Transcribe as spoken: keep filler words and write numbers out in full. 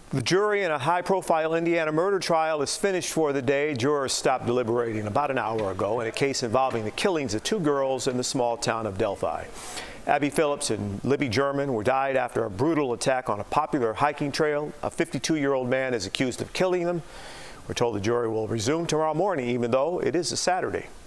The jury in a high-profile Indiana murder trial is finished for the day. Jurors stopped deliberating about an hour ago in a case involving the killings of two girls in the small town of Delphi. Abby Phillips and Libby German were died after a brutal attack on a popular hiking trail. A fifty-two-year-old man is accused of killing them. We're told the jury will resume tomorrow morning, even though it is a Saturday.